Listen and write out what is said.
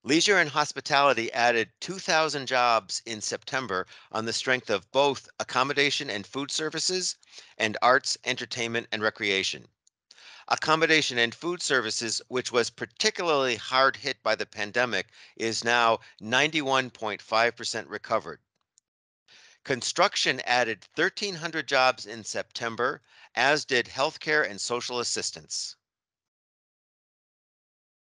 Leisure and hospitality added 2,000 jobs in September on the strength of both accommodation and food services and arts, entertainment, and recreation. Accommodation and food services, which was particularly hard hit by the pandemic, is now 91.5% recovered. Construction added 1,300 jobs in September, as did healthcare and social assistance.